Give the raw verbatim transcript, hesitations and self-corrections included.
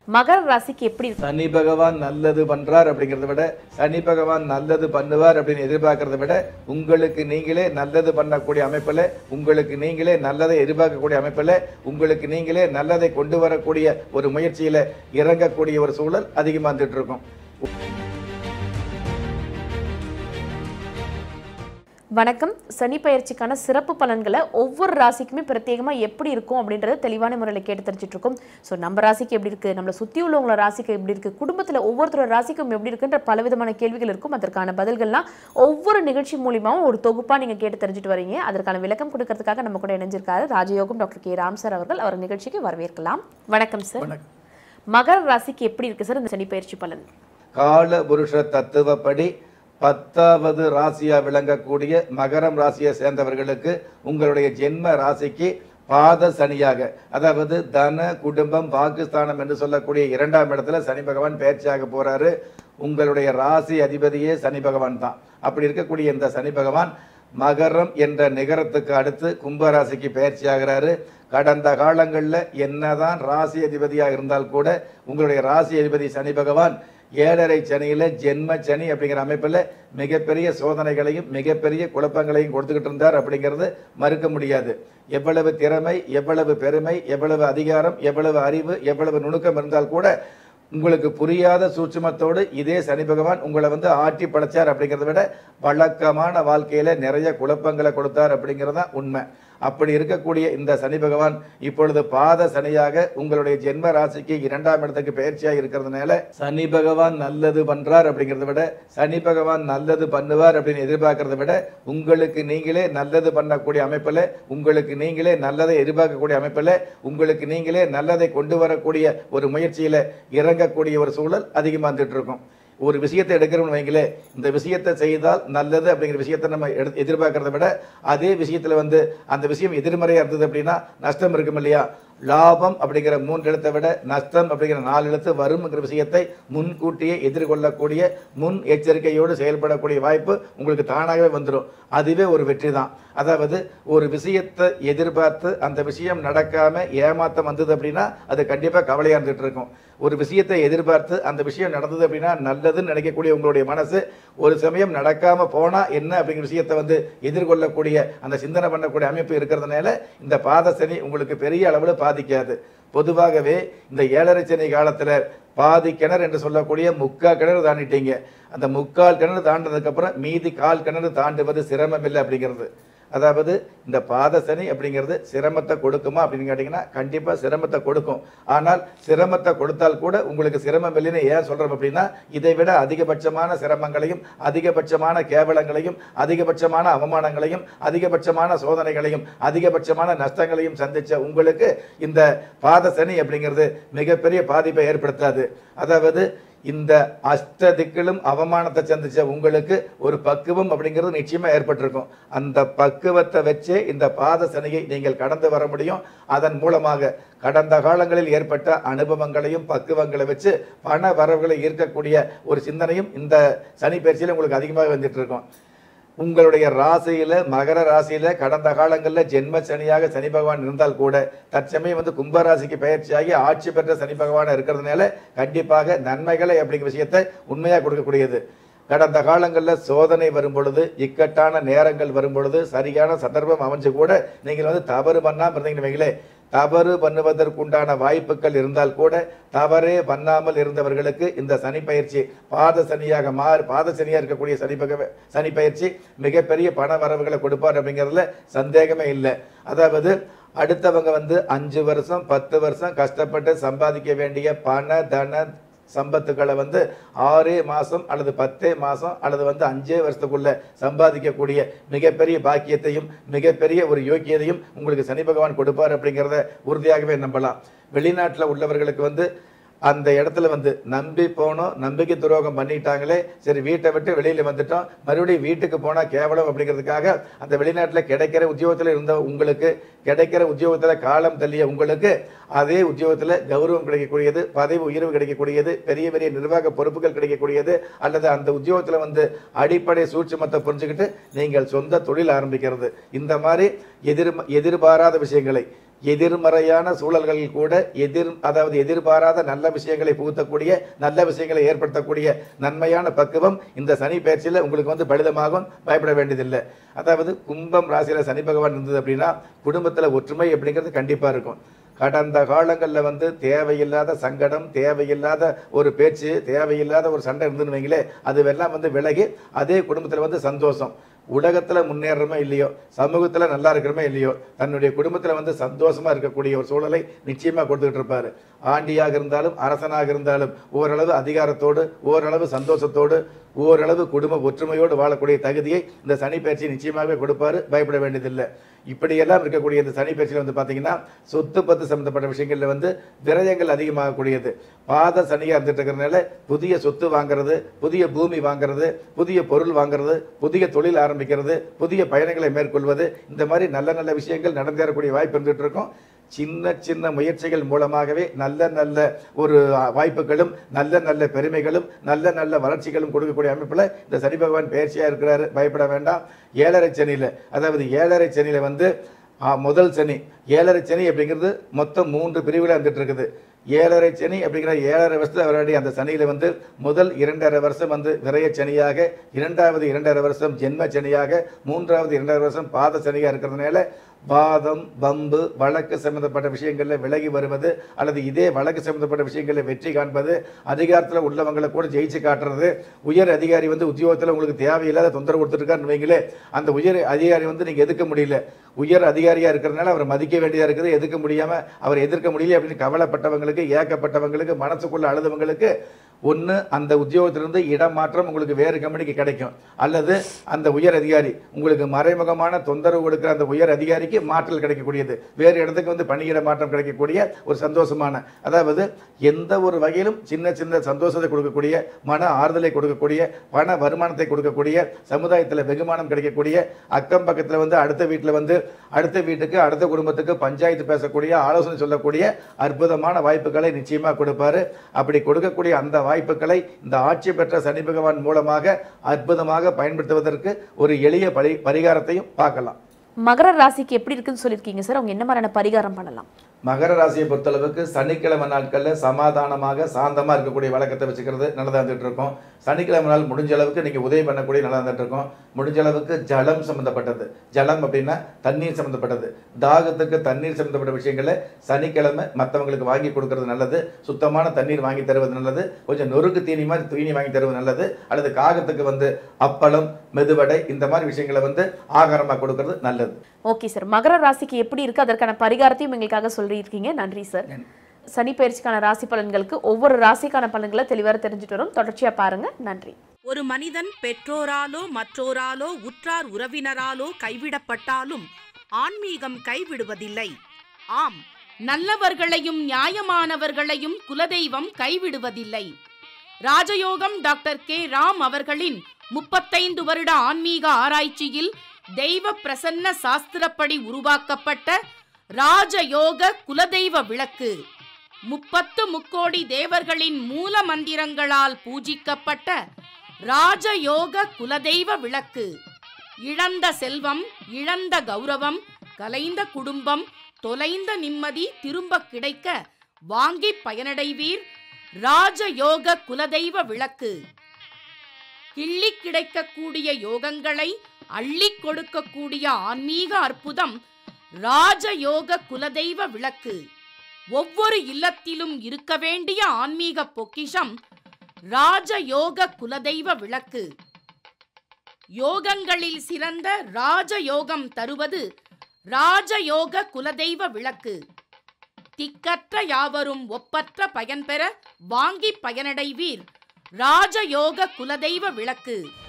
மகர ராசிக்கு எப்படி இருக்கு? சனி பகவான் நல்லது பண்றார் அப்படிங்கிறத விட சனி பகவான் நல்லது பண்ணுவார் அப்படின்னு எதிர்பார்க்கறத விட உங்களுக்கு நீங்களே நல்லது பண்ணக்கூடிய அமைப்பில் உங்களுக்கு நீங்களே நல்லதை எதிர்பார்க்கக்கூடிய அமைப்பில் உங்களுக்கு நீங்களே நல்லதை கொண்டு வரக்கூடிய ஒரு முயற்சியில இறங்கக்கூடிய ஒரு சூழல் அதிகமாக வந்துட்டு இருக்கும். வணக்கம். சனி பயிற்சிக்கான சிறப்பு பலன்களை ஒவ்வொரு ராசிக்குமே பிரத்யேகமாக எப்படி இருக்கும் அப்படின்றத தெளிவான முறையில் கேட்டு தெரிஞ்சுட்டு இருக்கோம். ஸோ நம்ம ராசிக்கு எப்படி இருக்குது, நம்மளை சுற்றி உள்ளவங்கள ராசிக்கு எப்படி இருக்குது, குடும்பத்தில் ஒவ்வொருத்தரோட ராசிக்கும் எப்படி இருக்குன்ற பலவிதமான கேள்விகள் இருக்கும். அதற்கான பதில்கள்லாம் ஒவ்வொரு நிகழ்ச்சி மூலியமாகவும் ஒரு தொகுப்பாக நீங்கள் கேட்டு தெரிஞ்சுட்டு வரீங்க. அதற்கான விளக்கம் கொடுக்கறதுக்காக நம்ம கூட இணைஞ்சிருக்காரு ராஜயோகம் டாக்டர் கே ராம் சார் அவர்கள். அவர் நிகழ்ச்சிக்கு வரவேற்கலாம். வணக்கம் சார். மகர ராசிக்கு எப்படி இருக்குது சார் இந்த சனி பயிற்சி பலன்? கால புருஷ தத்துவப்படி பத்தாவது ராசியா விளங்கக்கூடிய மகரம் ராசியை சேர்ந்தவர்களுக்கு உங்களுடைய ஜென்ம ராசிக்கு பாத சனியாக, அதாவது தன குடும்பம் பாகிஸ்தானம் என்று சொல்லக்கூடிய இரண்டாம் இடத்துல சனி பகவான் பயிற்சியாக போறாரு. உங்களுடைய ராசி அதிபதியே சனி பகவான் தான். அப்படி இருக்கக்கூடிய இந்த சனி பகவான் மகரம் என்ற நிகரத்துக்கு அடுத்து கும்பராசிக்கு பயிற்சி ஆகிறாரு. கடந்த காலங்களில் என்னதான் ராசி அதிபதியாக இருந்தால் கூட உங்களுடைய ராசி அதிபதி சனி பகவான் ஏழரை சனியில ஜென்ம சனி அப்படிங்கிற அமைப்பில் மிகப்பெரிய சோதனைகளையும் மிகப்பெரிய குழப்பங்களையும் கொடுத்துக்கிட்டு இருந்தார் அப்படிங்கிறது மறுக்க முடியாது. எவ்வளவு திறமை, எவ்வளவு பெருமை, எவ்வளவு அதிகாரம், எவ்வளவு அறிவு, எவ்வளவு நுணுக்கம் இருந்தால் கூட உங்களுக்கு புரியாத சூட்சுமத்தோடு இதே சனி பகவான் உங்களை வந்து ஆட்டி படைச்சார் அப்படிங்கிறத விட வழக்கமான வாழ்க்கையில நிறைய குழப்பங்களை கொடுத்தார் அப்படிங்கிறது தான் உண்மை. அப்படி இருக்கக்கூடிய இந்த சனி பகவான் இப்பொழுது பாத சனியாக உங்களுடைய ஜென்ம ராசிக்கு இரண்டாம் இடத்துக்கு பயிற்சியாக இருக்கிறதுனால சனி பகவான் நல்லது பண்றார் அப்படிங்கிறத விட சனி பகவான் நல்லது பண்ணுவார் அப்படின்னு எதிர்பார்க்கறத விட உங்களுக்கு நீங்களே நல்லது பண்ணக்கூடிய அமைப்பில் உங்களுக்கு நீங்களே நல்லதை எதிர்பார்க்கக்கூடிய அமைப்பில் உங்களுக்கு நீங்களே நல்லதை கொண்டு வரக்கூடிய ஒரு முயற்சியில இறங்கக்கூடிய ஒரு சூழல் அதிகமாக வந்துட்டு இருக்கும். ஒரு விஷயத்தை எடுக்கிறோம்னு வைங்களே, இந்த விஷயத்தை செய்தால் நல்லது அப்படிங்கிற விஷயத்தை நம்ம எடு எதிர்பார்க்கறத விட அதே விஷயத்துல வந்து அந்த விஷயம் எதிர்மறையா இருந்தது அப்படின்னா நஷ்டம் இருக்கும் இல்லையா? லாபம் அப்படிங்கிற மூன்று எழுத்தை விட நஷ்டம் அப்படிங்கிற நாலு எழுத்து வரும்ங்கிற விஷயத்தை முன்கூட்டியே எதிர்கொள்ளக்கூடிய முன் எச்சரிக்கையோடு செயல்படக்கூடிய வாய்ப்பு உங்களுக்கு தானாகவே வந்துடும். அதுவே ஒரு வெற்றி தான். அதாவது ஒரு விஷயத்தை எதிர்பார்த்து அந்த விஷயம் நடக்காம ஏமாத்தம் வந்தது அப்படின்னா அது கண்டிப்பாக கவலையாக இருந்துட்டு இருக்கும். ஒரு விஷயத்தை எதிர்பார்த்து அந்த விஷயம் நடந்தது அப்படின்னா நல்லதுன்னு நினைக்கக்கூடிய உங்களுடைய மனசு ஒரு சமயம் நடக்காம போனா என்ன அப்படிங்கிற விஷயத்தை வந்து எதிர்கொள்ளக்கூடிய அந்த சிந்தனை பண்ணக்கூடிய அமைப்பு இருக்கிறதுனால இந்த பாத சனி உங்களுக்கு பெரிய அளவில் பாதிக்காது. பொதுவாகவே இந்த ஏழரை சனி காலத்துல பாதி கிணறு என்று சொல்லக்கூடிய முக்கால் கிணறு தாண்டிட்டீங்க. அந்த முக்கால் கிணறு தாண்டதுக்கு அப்புறம் மீதி கால் கிணறு தாண்டுவது சிரமம் இல்லை அப்படிங்கிறது. அதாவது இந்த பாத சனி அப்படிங்கிறது சிரமத்தை கொடுக்குமா அப்படின்னு கேட்டிங்கன்னா கண்டிப்பாக சிரமத்தை கொடுக்கும். ஆனால் சிரமத்தை கொடுத்தால் கூட உங்களுக்கு சிரமம் இல்லைன்னு ஏன் சொல்கிறோம் அப்படின்னா இதை விட அதிகபட்சமான சிரமங்களையும் அதிகபட்சமான கேவலங்களையும் அதிகபட்சமான அவமானங்களையும் அதிகபட்சமான சோதனைகளையும் அதிகபட்சமான நஷ்டங்களையும் சந்தித்த உங்களுக்கு இந்த பாத சனி அப்படிங்கிறது மிகப்பெரிய பாதிப்பை ஏற்படுத்தாது. அதாவது இந்த அஷ்ட திக்கிலும் அவமானத்தை சந்திச்ச உங்களுக்கு ஒரு பக்குவம் அப்படிங்கிறது நிச்சயமா ஏற்பட்டிருக்கும். அந்த பக்குவத்தை வச்சே இந்த பாத சனியை நீங்கள் கடந்து வர முடியும். அதன் மூலமாக கடந்த காலங்களில் ஏற்பட்ட அனுபவங்களையும் பக்குவங்களை வச்சு பண வரவுகளை ஈர்க்கக்கூடிய ஒரு சிந்தனையும் இந்த சனி பயிற்சியில் உங்களுக்கு அதிகமாக வந்துட்டு இருக்கும். உங்களுடைய ராசியில மகர ராசியில கடந்த காலங்களில் ஜென்ம சனியாக சனி பகவான் இருந்தால் கூட தற்சமயம் வந்து கும்பராசிக்கு பயிற்சியாகி ஆட்சி பெற்ற சனி பகவான் இருக்கிறதுனால கண்டிப்பாக நன்மைகளை அப்படிங்கிற விஷயத்தை உண்மையாக கொடுக்கக்கூடியது. கடந்த காலங்களில் சோதனை வரும் பொழுது இக்கட்டான நேரங்கள் வரும் பொழுது சரியான சந்தர்ப்பம் அமைஞ்சு கூட நீங்கள் வந்து தவறு பண்ணாமல் இருந்தீங்கன்னு வைங்களே, தவறு பண்ணுவதற்குண்டான வாய்ப்புகள் இருந்தால் கூட தவறே பண்ணாமல் இருந்தவர்களுக்கு இந்த சனி பயிற்சி பாத சனியாக மாறு பாத சனியாக இருக்கக்கூடிய சனி பக சனி பயிற்சி மிகப்பெரிய பண வரவுகளை கொடுப்பார் அப்படிங்கிறதுல சந்தேகமே இல்லை. அதாவது அடுத்தவங்க வந்து அஞ்சு வருஷம் பத்து வருஷம் கஷ்டப்பட்டு சம்பாதிக்க வேண்டிய பண தன சம்பத்துக்களை வந்து ஆறே மாதம் அல்லது பத்தே மாதம் அல்லது வந்து அஞ்சே வருஷத்துக்குள்ள சம்பாதிக்கக்கூடிய மிகப்பெரிய பாக்கியத்தையும் மிகப்பெரிய ஒரு யோக்கியதையும் உங்களுக்கு சனி பகவான் கொடுப்பார் அப்படிங்கிறத உறுதியாகவே நம்பலாம். வெளிநாட்டில் உள்ளவர்களுக்கு வந்து அந்த இடத்துல வந்து நம்பி போனோம், நம்பிக்கை துரோகம் பண்ணிட்டாங்களே, சரி வீட்டை விட்டு வெளியில் வந்துட்டோம், மறுபடியும் வீட்டுக்கு போனால் கேவலம் அப்படிங்கிறதுக்காக அந்த வெளிநாட்டில் கிடைக்கிற உத்தியோகத்தில் இருந்த உங்களுக்கு கிடைக்கிற உத்தியோகத்தில் காலம் தள்ளிய உங்களுக்கு அதே உத்தியோகத்தில் கௌரவம் கிடைக்கக்கூடியது, பதவி உயர்வு கிடைக்கக்கூடியது, பெரிய பெரிய நிர்வாக பொறுப்புகள் கிடைக்கக்கூடியது, அல்லது அந்த உத்தியோகத்தில் வந்து அடிப்படை சூட்சுமத்தை புரிஞ்சுக்கிட்டு நீங்கள் சொந்த தொழில் ஆரம்பிக்கிறது, இந்த மாதிரி எதிர் எதிர்பாராத விஷயங்களை எதிர்மறையான சூழல்களில் கூட எதிர் அதாவது எதிர்பாராத நல்ல விஷயங்களை புகுத்தக்கூடிய நல்ல விஷயங்களை ஏற்படுத்தக்கூடிய நன்மையான பக்குவம் இந்த சனி பயிற்சியில் உங்களுக்கு வந்து பலிதமாகும். பயப்பட வேண்டியதில்லை. அதாவது கும்பம் ராசியில் சனி பகவான் இருந்தது அப்படின்னா குடும்பத்தில் ஒற்றுமை அப்படிங்கிறது கண்டிப்பாக இருக்கும். கடந்த காலங்களில் வந்து தேவையில்லாத சங்கடம், தேவையில்லாத ஒரு பேச்சு, தேவையில்லாத ஒரு சண்டை இருந்துன்னு வைங்களே, அதுவெல்லாம் வந்து விலகி அதே குடும்பத்தில் வந்து சந்தோஷம். உலகத்தில் முன்னேறமே இல்லையோ, சமூகத்தில் நல்லா இருக்கிறமே இல்லையோ, தன்னுடைய குடும்பத்தில் வந்து சந்தோஷமாக இருக்கக்கூடிய ஒரு சூழலை நிச்சயமாக கொடுத்துக்கிட்டு இருப்பார். ஆண்டியாக இருந்தாலும் அரசனாக இருந்தாலும் ஓரளவு அதிகாரத்தோடு, ஓரளவு சந்தோஷத்தோடு, ஓரளவு குடும்ப ஒற்றுமையோடு வாழக்கூடிய தகுதியை இந்த சனி பயிற்சி நிச்சயமாகவே கொடுப்பாரு. பயப்பட வேண்டியதில்லை. இப்படியெல்லாம் இருக்கக்கூடிய இந்த சனி பயிற்சியில் வந்து பார்த்தீங்கன்னா சொத்து பத்து சம்பந்தப்பட்ட விஷயங்களில் வந்து விரயங்கள் அதிகமாகக்கூடியது. பாத சனியாக இருந்துட்டு இருக்கிறதுனால புதிய சொத்து வாங்குறது, புதிய பூமி வாங்குறது, புதிய பொருள் வாங்குறது, புதிய தொழில் ஆரம்பிக்கிறது, புதிய பயணங்களை மேற்கொள்வது, இந்த மாதிரி நல்ல நல்ல விஷயங்கள் நடந்தேறக்கூடிய வாய்ப்பு இருந்துட்டு இருக்கும். சின்ன சின்ன முயற்சிகள் மூலமாகவே நல்ல நல்ல ஒரு வாய்ப்புகளும் நல்ல நல்ல பெருமைகளும் நல்ல நல்ல வளர்ச்சிகளும் கொடுக்கக்கூடிய அமைப்பில் இந்த சனி பகவான் பயிற்சியாக இருக்கிறாரு. பயப்பட வேண்டாம். ஏழரை சனியில், அதாவது ஏழரை சனியில் வந்து முதல் சனி, ஏழரை சனி அப்படிங்கிறது மொத்தம் மூன்று பிரிவில் வந்துட்டு இருக்குது. ஏழரை சனி அப்படிங்கிற ஏழரை வருஷத்தில் அவருடைய அந்த சனியில் வந்து முதல் இரண்டரை வருஷம் வந்து விரய சனியாக, இரண்டாவது இரண்டரை வருஷம் ஜென்ம சனியாக, மூன்றாவது இரண்டரை வருஷம் பாத சனியாக இருக்கிறதுனால வாதம், பம்பு, வழக்கு சம்பந்தப்பட்ட விஷயங்களில் விலகி வருவது அல்லது இதே வழக்கு சம்பந்தப்பட்ட விஷயங்களில் வெற்றி காண்பது, அதிகாரத்தில் உள்ளவங்களை கூட ஜெயிச்சு காட்டுறது, உயர் அதிகாரி வந்து உத்தியோகத்தில் உங்களுக்கு தேவையில்லாத தொந்தரவு கொடுத்துருக்காருன்னு வைங்களே, அந்த உயர் அதிகாரி வந்து நீங்கள் எதிர்க்க முடியல, உயர் அதிகாரியாக இருக்கிறதுனால அவரை மதிக்க வேண்டியதாக இருக்குது, எதிர்க்க முடியாமல் அவர் எதிர்க்க முடியல அப்படின்னு கவலைப்பட்டவங்களுக்கு, ஏக்கப்பட்டவங்களுக்கு, மனசுக்குள்ள அழுதவங்களுக்கு ஒன்று அந்த உத்தியோகத்திலிருந்து இடமாற்றம் உங்களுக்கு வேறு கம்பெனிக்கு கிடைக்கும், அல்லது அந்த உயர் அதிகாரி உங்களுக்கு மறைமுகமான தொந்தரவு கொடுக்குற அந்த உயர் அதிகாரிக்கு மாற்றல் கிடைக்கக்கூடியது, வேறு இடத்துக்கு வந்து பணியிட மாற்றம் கிடைக்கக்கூடிய ஒரு சந்தோஷமான, அதாவது எந்த ஒரு வகையிலும் சின்ன சின்ன சந்தோஷத்தை கொடுக்கக்கூடிய, மன ஆறுதலை கொடுக்கக்கூடிய, பண வருமானத்தை கொடுக்கக்கூடிய, சமுதாயத்தில் வெகுமானம் கிடைக்கக்கூடிய, அக்கம் பக்கத்தில் வந்து அடுத்த வீட்டில் வந்து அடுத்த வீட்டுக்கு அடுத்த குடும்பத்துக்கு பஞ்சாயத்து பேசக்கூடிய, ஆலோசனை சொல்லக்கூடிய அற்புதமான வாய்ப்புகளை நிச்சயமாக கொடுப்பாரு. அப்படி கொடுக்கக்கூடிய அந்த வாய்ப்புகளை இந்த ஆட்சி பெற்ற சனி பகவான் மூலமாக அற்புதமாக பயன்படுத்துவதற்கு ஒரு எளிய பரி பரிகாரத்தையும் பார்க்கலாம். மகர ராசிக்கு எப்படி இருக்குன்னு சொல்லியிருக்கீங்க சார், அவங்க என்ன மாதிரியான பரிகாரம் பண்ணலாம்? மகர ராசியை பொறுத்தளவுக்கு சனிக்கிழமை நாட்களில் சமாதானமாக சாந்தமாக இருக்கக்கூடிய வழக்கத்தை வச்சுக்கிறது நல்லதாக இருந்துகிட்டு இருக்கும். சனிக்கிழமை நாள் முடிஞ்ச அளவுக்கு நீங்கள் உதவி பண்ணக்கூடிய நல்லா இருந்துட்டு இருக்கும். முடிஞ்ச அளவுக்கு ஜலம் சம்மந்தப்பட்டது, ஜலம் அப்படின்னா தண்ணீர் சம்மந்தப்பட்டது, தாகத்துக்கு தண்ணீர் சம்மந்தப்பட்ட விஷயங்களை சனிக்கிழமை மற்றவங்களுக்கு வாங்கி கொடுக்கறது நல்லது. சுத்தமான தண்ணீர் வாங்கி தருவது நல்லது. கொஞ்சம் நொறுக்கு தீனி மாதிரி தீனி வாங்கி தருவது நல்லது. அல்லது காகத்துக்கு வந்து அப்பளம், மெதுவடை, இந்த மாதிரி விஷயங்களை வந்து ஆகாரமாக கொடுக்கறது நல்லது. ஓகே சார், மகர ராசிக்கு எப்படி இருக்கு அதற்கான பரிகாரத்தையும் எங்களுக்காக சொல்லியிருக்கீங்க. நன்றி சார். சனி பயிற்சிக்கான ராசி பலன்களுக்கு ஒவ்வொரு ராசிக்கான பலன்களை தெளிவாக தெரிஞ்சுட்டு வரும். தொடர்ச்சியா பாருங்க. நன்றி. ஒரு மனிதன் பெற்றோராலோ மற்றோராலோ உற்றார் உறவினராலோ கைவிடப்பட்டாலும் ஆன்மீகம் கைவிடுவதில்லை. ஆம், நல்லவர்களையும் நியாயமானவர்களையும் குலதெய்வம் கைவிடுவதில்லை. ராஜயோகம் டாக்டர் கே ராம் அவர்களின் முப்பத்தைந்து வருட ஆன்மீக ஆராய்ச்சியில் தெய்வ பிரசன்ன சாஸ்திரப்படி உருவாக்கப்பட்ட ராஜயோக குலதெய்வ விளக்கு, முப்பத்து முக்கோடி தேவர்களின் மூல மந்திரங்களால் பூஜிக்கப்பட்ட ராஜயோக குலதெய்வ விளக்கு. இழந்த செல்வம், இழந்த கௌரவம், கலைந்த குடும்பம், தொலைந்த நிம்மதி திரும்ப கிடைக்க வாங்கி பயனடைவீர். ராஜயோக குலதெய்வ விளக்கு கிள்ளி கிடைக்கக்கூடிய யோகங்களை அள்ளி கொடுக்கக்கூடிய ஆன்மீக அற்புதம் ராஜயோக குலதெய்வ விளக்கு. ஒவ்வொரு இல்லத்திலும் இருக்க வேண்டிய ஆன்மீக பொக்கிஷம் ராஜயோக குலதெய்வ விளக்கு. யோகங்களில் சிறந்த ராஜயோகம் தருவது ராஜயோக குலதெய்வ விளக்கு. திக்கற்ற யாவரும் ஒப்பற்ற பயன்பெற வாங்கி பயனடைவீர். ராஜயோக குலதெய்வ விளக்கு.